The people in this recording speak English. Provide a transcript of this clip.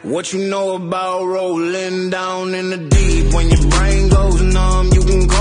What you know about rolling down in the deep? When your brain goes numb, you can go